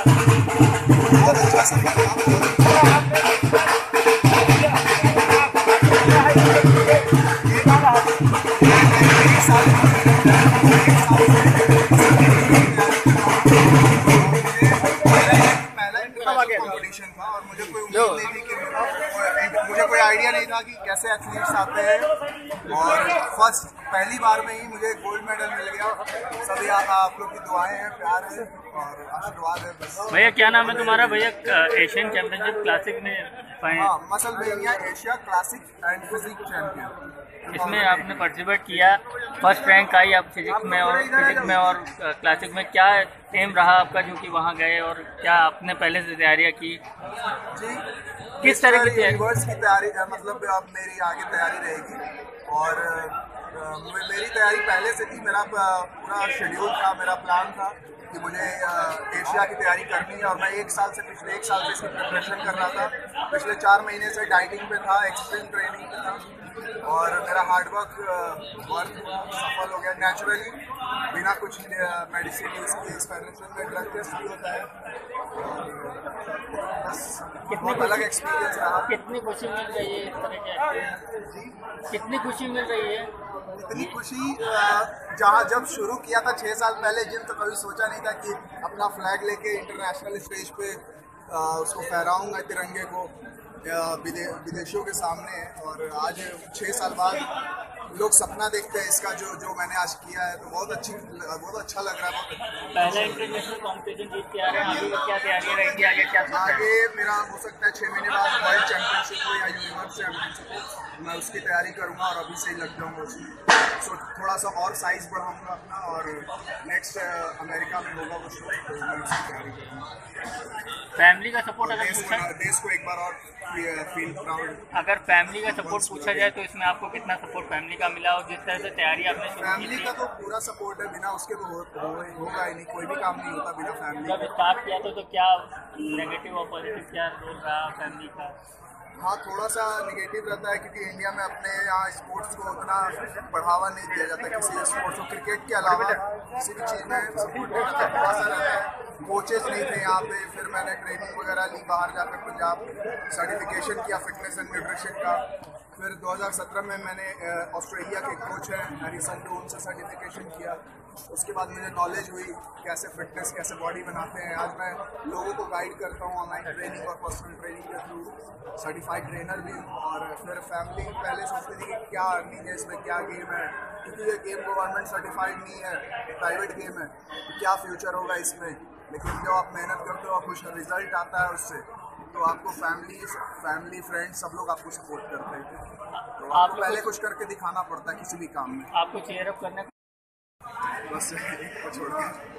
बहुत अच्छा सफर कंपटीशन था और मुझे कोई उम्मीद नहीं थी कि मुझे कोई आइडिया नहीं था कि कैसे एथलीट्स आते हैं और पहली बार में ही मुझे गोल्ड मेडल मिल गया। सभी आप लोग की दुआएं हैं, प्यार है और आशीर्वाद है बस। भैया क्या नाम है तुम्हारा? भैया एशियन चैंपियनशिप क्लासिक में हाँ, muscle mania Asia classic and physique champion, इसमें आपने पार्टिसिपेट किया, फर्स्ट रैंक आई आप फिजिक्स में और क्लासिक में। क्या एम रहा आपका जो कि वहाँ गए और क्या आपने पहले से तैयारियाँ की? जी, किस तरह की यूनिवर्स की तैयारी मतलब अब मेरी आगे तैयारी रहेगी और मेरी तैयारी पहले से थी। मेरा पूरा शेड्यूल था, मेरा प्लान था कि मुझे एशिया की तैयारी करनी है और मैं पिछले एक साल से इसकी प्रिपरेशन कर रहा था। पिछले 4 महीने से डाइटिंग पे था, एक्सट्रीम ट्रेनिंग पे था और मेरा हार्डवर्क सफल हो गया नेचुरली, बिना कुछ मेडिसिन यूज किए। इस फाइनेंशियल में ड्रग टेस्ट भी होता है बस। बहुत अलग एक्सपीरियंस रहा। कितनी खुशी मिल रही है इस तरह के? कितनी खुशी मिल रही है? इतनी खुशी जब शुरू किया था 6 साल पहले, जिन तो कभी सोचा नहीं था कि अपना फ्लैग लेके इंटरनेशनल स्टेज पे उसको फहराऊंगा, तिरंगे को विदेशियों के सामने। और आज 6 साल बाद लोग सपना देखते हैं इसका, जो मैंने आज किया है, तो बहुत अच्छा लग रहा है। पहला इंटरनेशनल कॉम्पिटिशन जीत के आ रहे हैं, आगे क्या तैयारी रहेगी? आगे क्या आगे मेरा हो सकता है 6 महीने बाद वर्ल्ड चैंपियनशिप हो या यूनिवर्स चैंपियनशिप हो, मैं उसकी तैयारी करूंगा और अभी से ही लग जाऊंगा उसमें। सो थोड़ा सा और साइज बढ़ाऊंगा अपना और नेक्स्ट अमेरिका में होगा वो शो, तो मैं उसकी तैयारी करूँगा। फैमिली का सपोर्ट अगर देश को एक बार और फील प्राउड। अगर फैमिली का सपोर्ट पूछा जाए तो इसमें आपको कितना सपोर्ट फैमिली का मिला और जिस तरह से तैयारी आपने शुरू की? फैमिली का तो पूरा सपोर्ट है, बिना उसके तो होगा ही नहीं, कोई भी काम नहीं होता बिना फैमिली। जब स्टार्ट किया तो क्या नेगेटिव और पॉजिटिव क्या रोल रहा फैमिली का? हाँ, थोड़ा सा निगेटिव रहता है क्योंकि इंडिया में अपने यहाँ स्पोर्ट्स को उतना बढ़ावा नहीं दिया जाता। किसी स्पोर्ट्स को क्रिकेट के अलावा किसी भी चीज़ में सपोर्ट नहीं करता, थोड़ा सा रहता है। कोचेस नहीं थे यहाँ पे, फिर मैंने ट्रेनिंग वगैरह ली बाहर जाकर, पंजाब सर्टिफिकेशन किया फिटनेस एंड न्यूट्रिशन का। फिर 2017 में मैंने ऑस्ट्रेलिया के कोच हैं हैरिसन टू, उनसे सर्टिफिकेशन किया। उसके बाद मुझे नॉलेज हुई कैसे फिटनेस, कैसे बॉडी बनाते हैं। आज मैं लोगों को गाइड करता हूँ ऑनलाइन ट्रेनिंग और पर्सनल ट्रेनिंग के थ्रू, सर्टिफाइड ट्रेनर भी हूँ। और फिर फैमिली पहले सोचती थी कि क्या अर्निंग है इसमें, क्या गेम है, क्योंकि ये गेम गवर्नमेंट सर्टिफाइड नहीं है, प्राइवेट गेम है, तो क्या फ्यूचर होगा इसमें। लेकिन जब आप मेहनत करते हो और कुछ रिजल्ट आता है उससे, तो आपको फैमिली फ्रेंड्स सब लोग आपको सपोर्ट करते हैं। तो आपको पहले कुछ करके दिखाना पड़ता है किसी भी काम में। आपको चेयर अप करने बस एक को छोड़कर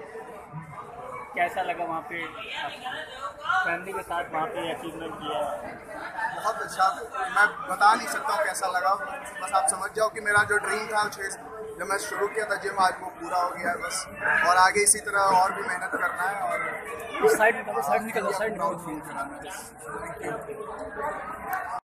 कैसा लगा वहाँ पे फैमिली के साथ वहाँ पे अचीवमेंट किया? बहुत अच्छा, मैं बता नहीं सकता हूँ कैसा लगा। बस आप समझ जाओ कि मेरा जो ड्रीम था जब मैं शुरू किया था जिम, आज वो पूरा हो गया है बस। और आगे इसी तरह और भी मेहनत करना है और साइड निकल फील कराना है।